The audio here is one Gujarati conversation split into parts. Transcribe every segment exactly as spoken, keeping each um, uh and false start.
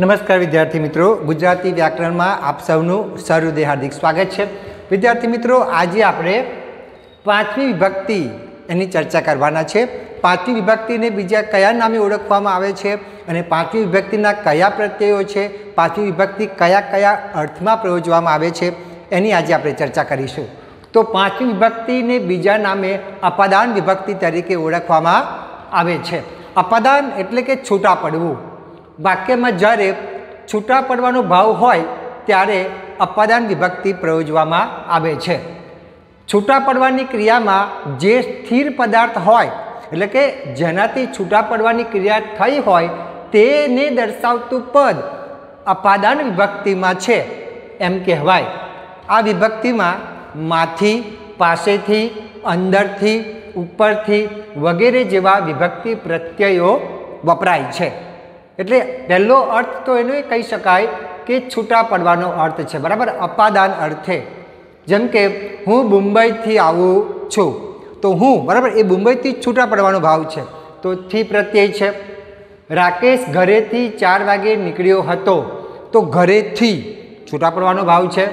નમસ્કાર વિદ્યાર્થી મિત્રો, ગુજરાતી વ્યાકરણમાં આપ સૌનું સહૃદય હાર્દિક સ્વાગત છે। વિદ્યાર્થી મિત્રો, આજે આપણે પાંચમી વિભક્તિ એની ચર્ચા કરવાના છે। પાંચમી વિભક્તિને બીજા કયા નામે ઓળખવામાં આવે છે અને પાંચમી વિભક્તિના કયા પ્રત્યયો છે, પાંચમી વિભક્તિ કયા કયા અર્થમાં પ્રયોજવામાં આવે છે એની આજે આપણે ચર્ચા કરીશું। તો પાંચમી વિભક્તિને બીજા નામે અપાદાન વિભક્તિ તરીકે ઓળખવામાં આવે છે। અપાદાન એટલે કે છૂટા પડવું। વાક્યમાં જ્યારે છૂટા પડવાનો ભાવ હોય ત્યારે અપાદાન વિભક્તિ પ્રયોજવામાં આવે છે। છૂટા પડવાની ક્રિયામાં જે સ્થિર પદાર્થ હોય એટલે કે જેનાથી છૂટા પડવાની ક્રિયા થઈ હોય તેને દર્શાવતું પદ અપાદાન વિભક્તિમાં છે એમ કહેવાય। આ વિભક્તિમાં માંથી, પાસેથી, અંદરથી, ઉપરથી વગેરે જેવા વિભક્તિ પ્રત્યયો વપરાય છે। એટલે પહેલો અર્થ તો એનો એ કહી શકાય કે છૂટા પડવાનો અર્થ છે, બરાબર, અપાદાન અર્થે। જેમ કે હું મુંબઈથી આવું છું, તો હું, બરાબર, એ મુંબઈથી છૂટા પડવાનો ભાવ છે, તો થી પ્રત્યય છે। રાકેશ ઘરેથી ચાર વાગે નીકળ્યો હતો, તો ઘરેથી છૂટા પડવાનો ભાવ છે।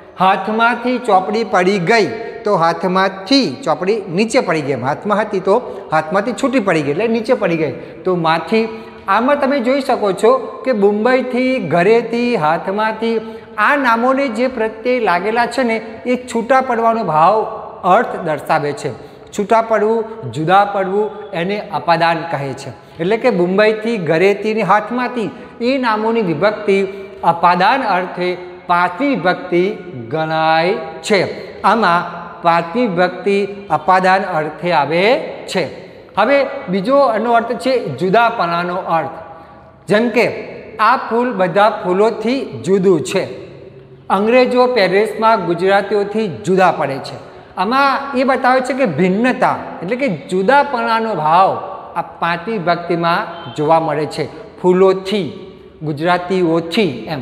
હાથમાંથી ચોપડી પડી ગઈ, તો હાથમાંથી ચોપડી નીચે પડી ગઈ, હાથમાં હતી તો હાથમાંથી છૂટી પડી ગઈ એટલે નીચે પડી ગઈ, તો માંથી। આમાં તમે જોઈ શકો છો કે મુંબઈથી, ઘરેથી, હાથમાંથી આ નામોને જે પ્રત્યય લાગેલા છે ને એ છૂટા પડવાનો ભાવ અર્થ દર્શાવે છે। છૂટા પડવું, જુદા પડવું એને અપાદાન કહે છે। એટલે કે મુંબઈથી, ઘરેથી ને હાથમાંથી એ નામોની વિભક્તિ અપાદાન અર્થે પાંચમી વિભક્તિ ગણાય છે। આમાં પાંચમી વિભક્તિ અપાદાન અર્થે આવે છે। હવે બીજો એનો અર્થ છે જુદાપણાનો અર્થ। જેમ કે આ ફૂલ બધા ફૂલોથી જુદું છે, અંગ્રેજો પેરિસમાં ગુજરાતીઓથી જુદા પડે છે। આમાં એ બતાવે છે કે ભિન્નતા એટલે કે જુદાપણાનો ભાવ આ પાંચમી વિભક્તિમાં જોવા મળે છે, ફૂલોથી, ગુજરાતીઓથી એમ।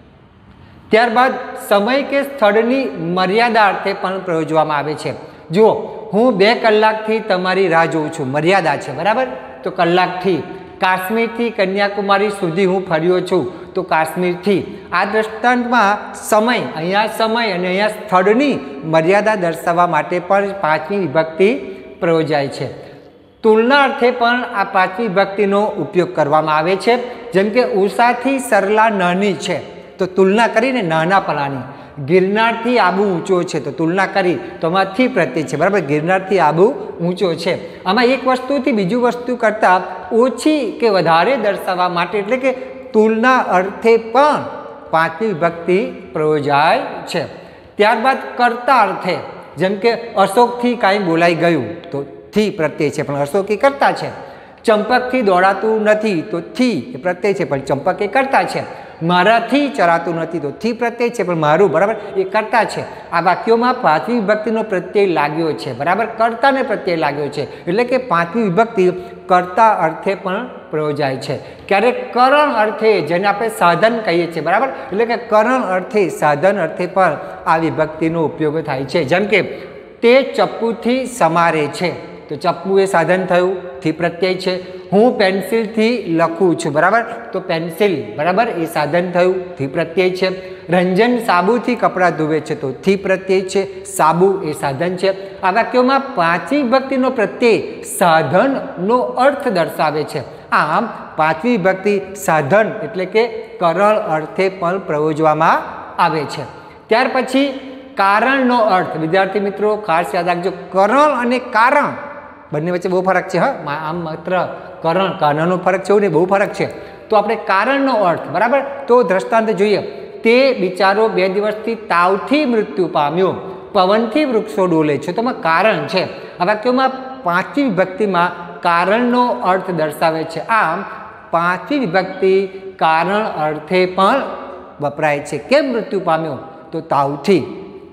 ત્યારબાદ સમય કે સ્થળની મર્યાદા અર્થે પણ પ્રયોજવામાં આવે છે। જુઓ, હું બે કલાકથી તમારી રાહ જોઉં છું, મર્યાદા છે, બરાબર, તો કલાકથી। કાશ્મીરથી કન્યાકુમારી સુધી હું ફર્યો છું, તો કાશ્મીરથી। આ દ્રષ્ટાંતમાં સમય, અહીંયા સમય અને અહીંયા સ્થળની મર્યાદા દર્શાવવા માટે પણ પાંચમી વિભક્તિ પ્રયોજાય છે। તુલના અર્થે પણ આ પાંચમી વિભક્તિનો ઉપયોગ કરવામાં આવે છે। જેમ કે ઉષાથી સરલા નાની છે, તો તુલના કરીને નાનાપણાની। ગિરનારથી આબુ ઊંચો છે, તો તુલના કરી તો આમાં થી પ્રત્યય છે, બરાબર, ગિરનારથી આબુ ઊંચો છે। આમાં એક વસ્તુથી બીજું વસ્તુ કરતાં ઓછી કે વધારે દર્શાવવા માટે એટલે કે તુલના અર્થે પણ પાંચમી વિભક્તિ પ્રયોજાય છે। ત્યારબાદ કર્તા અર્થે, જેમ કે અશોકથી કાંઈ બોલાઈ ગયું, તો થી પ્રત્યય છે પણ અશોક એ કર્તા છે। ચંપકથી દોડાતું નથી, તો થી એ પ્રત્યય છે પણ ચંપક એ કર્તા છે। મારાથી ચરાતું નથી, તો થી પ્રત્યય છે પણ મારું, બરાબર, એ કર્તા છે। આ વાક્યોમાં પાંચમી વિભક્તિનો પ્રત્યય લાગ્યો છે, બરાબર, કર્તાને પ્રત્યય લાગ્યો છે, એટલે કે પાંચમી વિભક્તિ કર્તા અર્થે પણ પ્રયોજાય છે। ક્યારેક કરણ અર્થે, જેને આપણે સાધન કહીએ છીએ, બરાબર, એટલે કે કરણ અર્થે, સાધન અર્થે પણ આ વિભક્તિનો ઉપયોગ થાય છે। જેમ કે તે ચપ્પુથી સમારે છે, તો ચપ્પુ એ સાધન થયું, થી પ્રત્યય છે। હું પેન્સિલથી લખું છું, બરાબર, તો પેન્સિલ, બરાબર, એ સાધન થયું, થી પ્રત્યય છે। રંજન સાબુથી કપડાં ધોવે છે, તો થી પ્રત્યય છે, સાબુ એ સાધન છે। આ વાક્યોમાં પાંચમી વિભક્તિનો પ્રત્યય સાધનનો અર્થ દર્શાવે છે। આમ પાંચમી વિભક્તિ સાધન એટલે કે કરણ અર્થે પણ પ્રયોજવામાં આવે છે। ત્યાર પછી કારણનો અર્થ, વિદ્યાર્થી મિત્રો ખાસ યાદ રાખજો, કરણ અને કારણ બંને વચ્ચે બહુ ફરક છે। હા, આમ માત્ર કરણ કારણનો ફરક છે એવું નહીં, બહુ ફરક છે। તો આપણે કારણનો અર્થ, બરાબર, તો દ્રષ્ટાંત જોઈએ। તે બિચારો બે દિવસથી તાવથી મૃત્યુ પામ્યો, પવનથી વૃક્ષો ડોલે છે, તો એમાં કારણ છે। આ વાક્યોમાં પાંચમી વિભક્તિમાં કારણનો અર્થ દર્શાવે છે। આમ પાંચમી વિભક્તિ કારણ અર્થે પણ વપરાય છે। કેમ મૃત્યુ પામ્યો, તો તાવથી।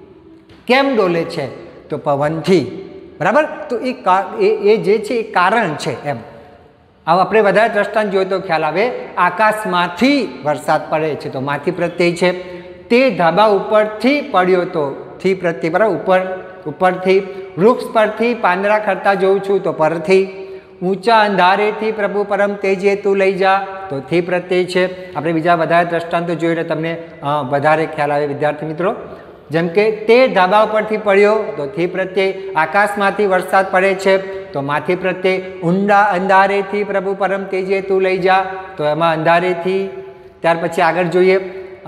કેમ ડોલે છે, તો પવનથી, બરાબર, તો એ એ જે છે એ કારણ છે એમ। હવે આપણે વધારે દ્રષ્ટાંત જોઈએ તો ખ્યાલ આવે। આકાશમાંથી વરસાદ પડે છે, તો માંથી પ્રત્યય છે। તે ધાબા ઉપરથી પડ્યો, તો થી પ્રત્યય, બરાબર, ઉપર ઉપરથી। વૃક્ષ પરથી પાંદડા ખરતા જોઉં છું, તો પરથી। ઊંચા અંધારેથી પ્રભુ પરમ તેજે તું લઈ જા, તો થી પ્રત્યય છે. આપણે બીજા વધારે દ્રષ્ટાંતો જોઈને તમને વધારે ખ્યાલ આવે વિદ્યાર્થી મિત્રો. જેમ કે તે ધાબા ઉપરથી પડ્યો, તો થી પ્રત્યય. આકાશમાંથી વરસાદ પડે છે, તો માથી પ્રત્યય. ઊંડા અંધારેથી પ્રભુ પરમ તેજે તું લઈ જા, તો એમાં અંધારેથી. ત્યાર પછી આગળ જોઈએ,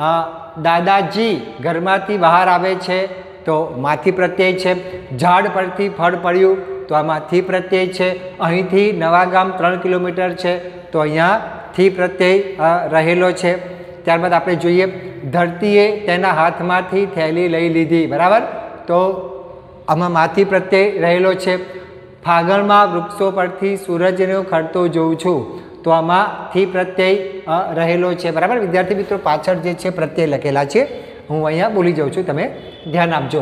દાદાજી ઘરમાંથી બહાર આવે છે, તો માથી પ્રત્યય છે. ઝાડ પરથી ફળ પડ્યું, તો આમાં થી પ્રત્યય છે. અહીંથી નવાગામ ત્રણ કિલોમીટર છે, તો અહીંયા થી પ્રત્યય રહેલો છે. ત્યારબાદ આપણે જોઈએ, ધરતીએ તેના હાથમાંથી થેલી લઈ લીધી, બરાબર, તો આમાં માથી પ્રત્યય રહેલો છે. ફાગણમાં વૃક્ષો પરથી સૂરજને ખરતો જોઉં છું, તો આમાં થી પ્રત્યય રહેલો છે, બરાબર વિદ્યાર્થી મિત્રો. પાછળ જે છે પ્રત્યય લખેલા છે, હું અહીંયા બોલી જાઉં છું, તમે ધ્યાન આપજો.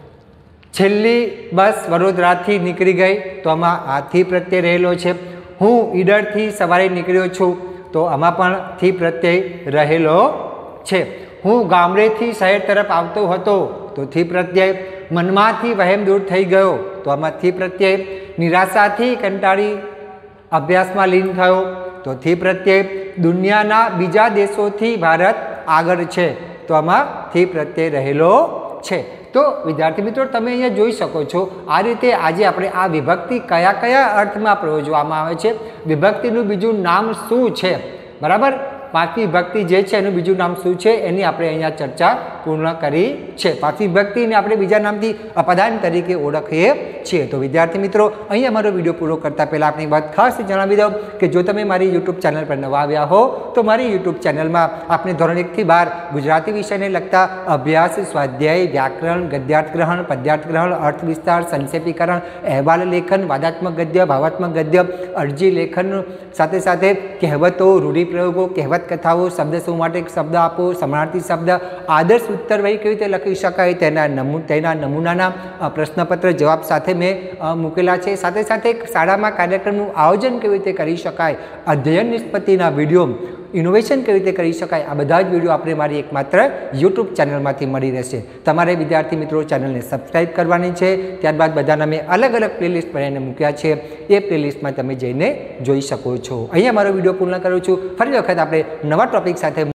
છેલ્લી બસ વડોદરાથી નીકળી ગઈ, તો આમાં આથી પ્રત્યય રહેલો છે. હું ઈડરથી સવારે નીકળ્યો છું, તો આમાં પણ થી પ્રત્યય રહેલો છે. હું ગામડેથી શહેર તરફ આવતો હતો, તો થી પ્રત્યય. મનમાંથી વહેમ દૂર થઈ ગયો, તો આમાં થી પ્રત્યય. નિરાશાથી કંટાળી અભ્યાસમાં લીન થયો, તો થી પ્રત્યય. દુનિયાના બીજા દેશોથી ભારત આગળ છે, તો આમાં થી પ્રત્યય રહેલો છે. તો વિદ્યાર્થી મિત્રો તમે અહીંયા જોઈ શકો છો, આ રીતે આજે આપણે આ વિભક્તિ કયા કયા અર્થમાં પ્રયોજવામાં આવે છે, વિભક્તિનું બીજું નામ શું છે, બરાબર. પાંચમી વિભક્તિ જે છે એનું બીજું નામ શું છે એની આપણે અહીંયા ચર્ચા પૂર્ણ કરી છે. પાંચમી વિભક્તિને આપણે બીજા નામથી અપદાન તરીકે ઓળખીએ છીએ. તો વિદ્યાર્થી મિત્રો અહીંયા અમારો વિડીયો પૂરો કરતાં પહેલાં આપણી વાત ખાસ જણાવી દઉં કે જો તમે મારી યુટ્યુબ ચેનલ પર નવા આવ્યા હો તો મારી યુટ્યુબ ચેનલમાં આપણે ધોરણ એકથી બાર ગુજરાતી વિષયને લગતા અભ્યાસ, સ્વાધ્યાય, વ્યાકરણ, ગદ્યાર્થ ગ્રહણ, પદ્યાર્થ ગ્રહણ, અર્થ વિસ્તાર, સંક્ષેપીકરણ, અહેવાલ લેખન, વાદાત્મક ગદ્ય, ભાવાત્મક ગદ્ય, અરજી લેખન, સાથે સાથે કહેવતો, રૂઢિપ્રયોગો, કહેવત કથાઓ, શબ્દ સમૂહ માટે શબ્દ આપો, સમાનાર્થી શબ્દ, આદર્શ ઉત્તર વહી કેવી રીતે લખી શકાય તેના નમૂ તેના નમૂનાના પ્રશ્નપત્ર જવાબ સાથે મેં મૂકેલા છે. સાથે સાથે શાળામાં કાર્યક્રમનું આયોજન કેવી રીતે કરી શકાય, અધ્યયન નિષ્પત્તિના વિડીયો, ઇનોવેશન કેવી રીતે કરી શકાય, આ બધા જ વિડીયો આપણે મારી એકમાત્ર યુટ્યુબ ચેનલમાંથી મળી રહેશે. તમારે વિદ્યાર્થી મિત્રો ચેનલને સબસ્ક્રાઈબ કરવાની છે. ત્યારબાદ બધાના મેં અલગ અલગ પ્લેલિસ્ટ બનાવીને મૂક્યા છે, એ પ્લેલિસ્ટમાં તમે જઈને જોઈ શકો છો. અહીંયા મારો વિડીયો પૂર્ણ કરું છું. ફરી વખત આપણે નવા ટોપિક સાથે